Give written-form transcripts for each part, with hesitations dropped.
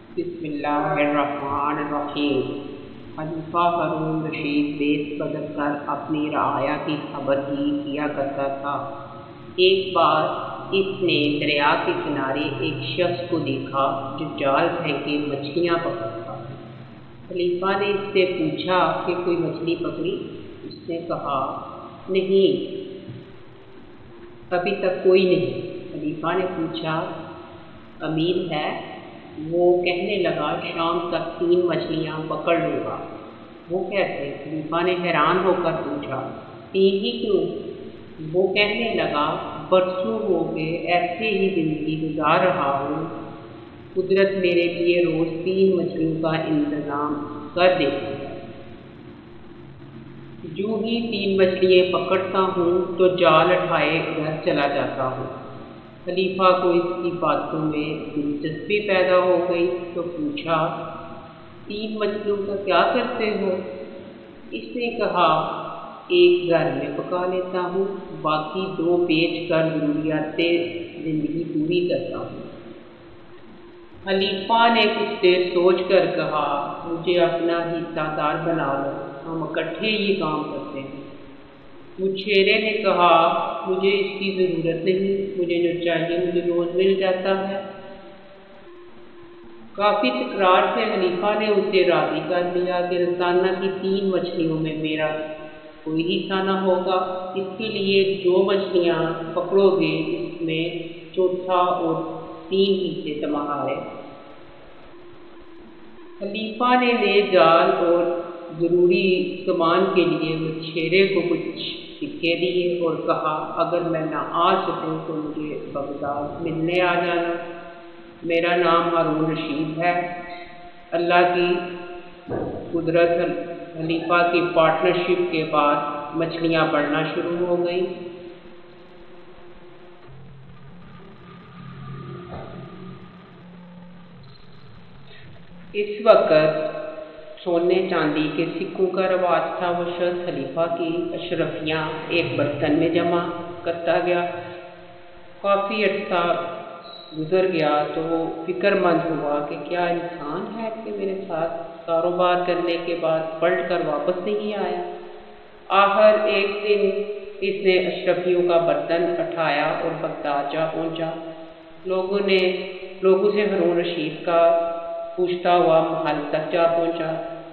بسم اللہ الرحمن الرحیم۔ خلیفہ ہارون رشید بیت بدل کر اپنی رعایا کی خبر ہی کیا کرتا تھا۔ ایک بار اس نے دریا کے کنارے ایک شخص کو دیکھا جو جال پھینکے مچھلیاں پکڑتا۔ خلیفہ نے اس سے پوچھا کہ کوئی مچھلی پکڑی؟ اس نے کہا نہیں، ابھی تک کوئی نہیں۔ خلیفہ نے پوچھا امید ہے؟ وہ کہنے لگا شام تک 3 مچھلیاں پکڑ لوں گا۔ وہ کیسے؟ خلیفہ نے حیران ہو کر پوچھا 3 ہی کیوں؟ وہ کہنے لگا برسوں ہو گئے ایسے ہی زندگی گزار رہا ہوں، قدرت میرے لیے روز 3 مچھلیوں کا انتظام کر دیتی ہے۔ جو ہی 3 مچھلیاں پکڑتا ہوں تو جال اٹھائے گھر چلا جاتا ہوں۔ خلیفہ کو اس کی باتوں میں دلچسپی پیدا ہو گئی تو پوچھا 3 مچھلیوں کا کیا کرتے ہو؟ اس نے کہا ایک گھر میں پکا لیتا ہوں، باقی 2 بیچ کر ضروریات زندگی پوری کرتا ہوں۔ خلیفہ نے کچھ دیر سوچ کر کہا مجھے اپنا حصہ دار بنا لو، ہم اکٹھے یہ کام کرتے ہیں۔ مچھیرے نے کہا مجھے اس کی ضرورت نہیں، مجھے جو چاہیے مجھے روز مل جاتا ہے۔ کافی تکرار سے خلیفہ نے اسے راضی کر دیا کہ روزانہ کی 3 مچھلیوں میں میرا کوئی حصہ نہ ہوگا، اس کے لیے جو مچھلیاں پکڑو گے اس میں چوتھا اور 3 حصے تمہارے۔ خلیفہ نے نئے جال اور ضروری سامان کے لیے مچھیرے کو کچھ سکے دیے اور کہا اگر میں نہ آ سکوں تو مجھے بغداد ملنے آ جانا، میرا نام ہارون رشید ہے۔ اللہ کی قدرت، خلیفہ کی پارٹنرشپ کے بعد مچھلیاں بڑھنا شروع ہو گئیں۔ اس وقت سونے چاندی کے سکوں کا رواج تھا۔ وہ شخص خلیفہ کی اشرفیاں ایک برتن میں جمع کرتا گیا۔ کافی عرصہ گزر گیا تو وہ فکر مند ہوا کہ کیا انسان ہے کہ میرے ساتھ کاروبار کرنے کے بعد پلٹ کر واپس نہیں آیا۔ آخر ایک دن اس نے اشرفیوں کا برتن اٹھایا اور بغداد جا پہنچا۔ لوگوں سے ہارون رشید کا پوچھتا ہوا محل تک جا پہنچا۔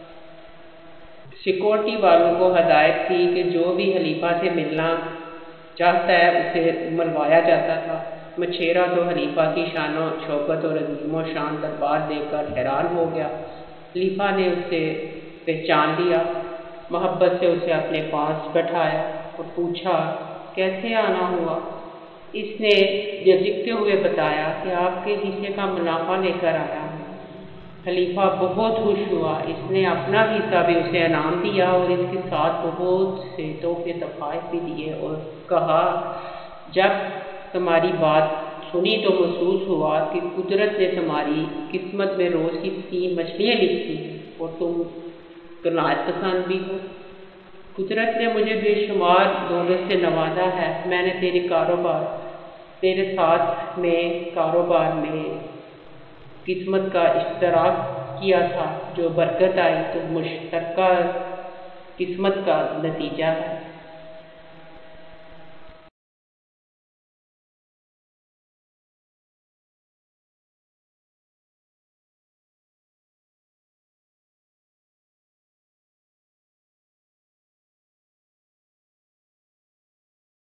سیکورٹی والوں کو ہدایت تھی کہ جو بھی خلیفہ سے ملنا چاہتا ہے اسے ملوایا جاتا تھا۔ مچھیرا تو خلیفہ کی شان و شوکت اور عظیم و شان دربار دیکھ کر حیران ہو گیا۔ خلیفہ نے اسے پہچان لیا، محبت سے اسے اپنے پاس بٹھایا اور پوچھا کیسے آنا ہوا؟ اس نے جھجکتے ہوئے بتایا کہ آپ کے حصے کا منافع لے کر آیا ہوں۔ خلیفہ بہت خوش ہوا، اس نے اپنا حصہ بھی اسے انعام دیا اور اس کے ساتھ بہت سے تحفے تحائف بھی دیے اور کہا جب تمہاری بات سنی تو محسوس ہوا کہ قدرت نے تمہاری قسمت میں روز کی 3 مچھلیاں لکھی ہیں اور تم قناعت پسند بھی ہو۔ قدرت نے مجھے بے شمار دولت سے نوازا ہے۔ میں نے تیرے ساتھ میں کاروبار میں قسمت کا اشتراک کیا تھا، جو برکت آئی تو مشترکہ قسمت کا نتیجہ ہے۔